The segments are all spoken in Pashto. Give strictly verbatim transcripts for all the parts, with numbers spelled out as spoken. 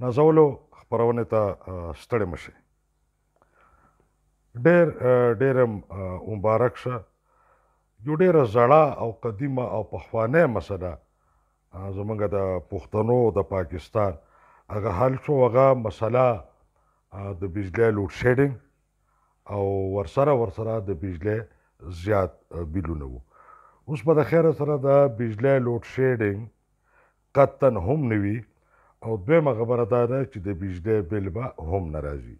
نازولو خپرونې ته ستړي مه شئ. ډېر ډېره مبارک شه. یو ډېره زړه او قدیمه او پخوانۍ مسله زمونږ د پښتنو د پاکستان هغه حل شو. هغه مسله د بجلی لوډ شیډینګ او ورسره ورسره د بجلی زیات بیلونه وو. اوس به د خیره سره د بجلی لوډ شیډینګ قطعا هم نه وي او دویمه خبره دا ده چې د بجلی بل به هم نه راځي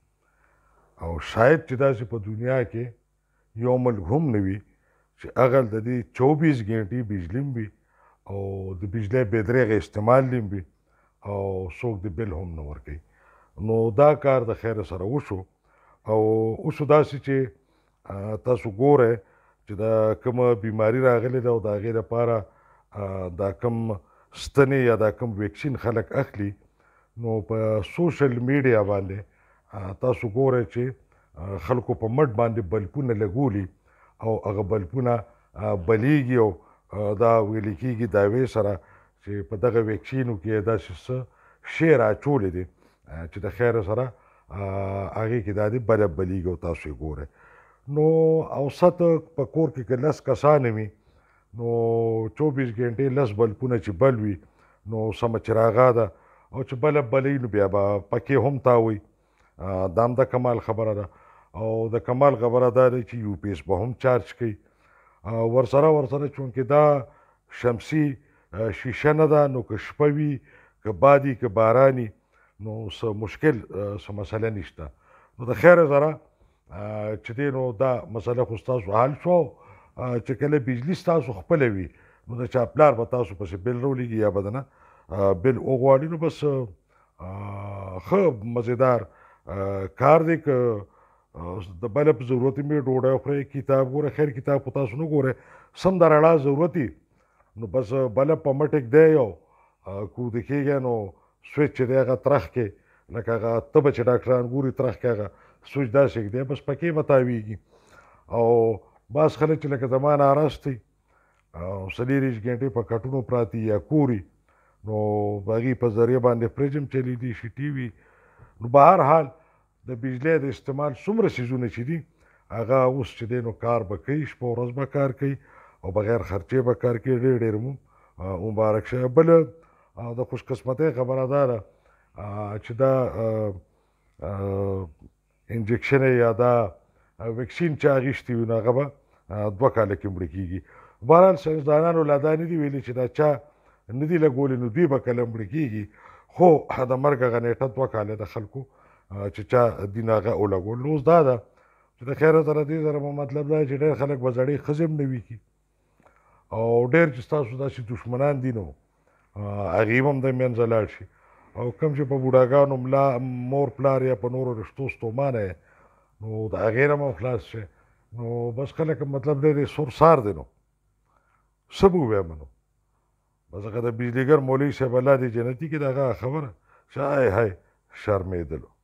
او شاید چې داسې په دنیا کې یو ملک هم نه وي چې هغه د دې چوبیس ګنټې بجلی هم وي او د بجلی بې درېغه استعمال هم وي او څوک د بل هم نه ورکوي. نو دا کار د خیره سره وشو او اوس داسې چې تاسو ګورئ چې دا کومه بیماري راغلې ده او د هغې لپاره دا کوم ستنې یا دا کوم ویکسین خلک اخلي، نو په سوشل میډیا باندې تاسو ګورئ چې خلکو په مټ باندې بلپونه لګولي او هغه بلپونه بلیږي او دا ویل کېږي دعوې سره چې په دغه ویکسینو کې داسې څه شی راچولې دي چې د خیره سره هغې کې دا دي بله بلیږي او تاسو یې ګورئ. نو اوسط په کور کې که لس کسانه وي نو چوبیس ګنټې لس بلپونه چې بل وي نو سمه چراغا ده او چې بله بلۍ نو بیا به پکې هم تاوي. دا هم د کمال خبره ده او د کمال خبره دا ده چې یو پی ایس به هم چارج کوي. ورسره ورسره چونکې دا شمسي شیشه نه ده نو که شپه وي که بادي که باراني نو څه مشکل څه مسله نشته. نو د خیره سره چې دی نو دا مسله خو ستاسو حل شو چې کله بجلي ستاسو خپله وي نو د چا پلار به تاسو پسې بل راولېږي یا به د نه بل وغواړي نو بس ښه مزېدار کار دی. که د بله په ضرورت مې ډوډۍ خورئ کتاب ګورئ، خیر کتاب خو تاسو نه ګورئ، سم د رڼا ضرورت وي نو بس بله په مټ ږدئ او که وده کېږئ نو سویچ چې دی هغه ترخ کې لکه هغه تبه چې ډاکټران ګوري ترخ کې هغه سوچ داسې ږدئ بس پکې به تاویږي. او بعض خلک چې لکه زما ناراست دي او څلېرویشت ګنټې په کټونو پراته یا کوري نو په هغې په ذریعه باندې فریج هم چلیدي شي، ټي وي. نو به هر حال د بجلی د استعمال څومره څیزونه چې دي هغه اوس چې دی نو کار به کوي، شپه ورځ به کار کوي او بغیر خرچې به کار کوي. ډېر ډېر مو مبارک شه. بله د خوشقسمتۍ خبره دا ده چې دا انجکشن یا دا ویکسین چې اخیستی وي نو هغه به دوه کاله کې مړه کېږي. بهرحال ساینسدانانو لا دا نه دي ویلي چې دا چا نه دي لګولي نو دوی به کله مړه کېږي، خو د مرګ هغه نیټه دوه کاله د خلکو چې چا دین هغه ولګول. نو اوس دا ده چې د خیره سره دې سره مو مطلب دا چې ډېر خلک به زړې ښځې هم نه وي کي او ډېر چې ستاسو داسې دښمنان دي نو هغې هم د منځه لاړ شي او کوم چې په بوډاګانو ملا مور پلار یا په نورو رشتو ستومانه یې نو د هغې نه هم خلاص شئ. نو بس خلک مطلب دی دی سور سار دی نو څه به ووایم نو بس هغه د بجلیګر مولوي صاحب الله دې جنتي کړي د هغه خبره چې های های شرمېدلو.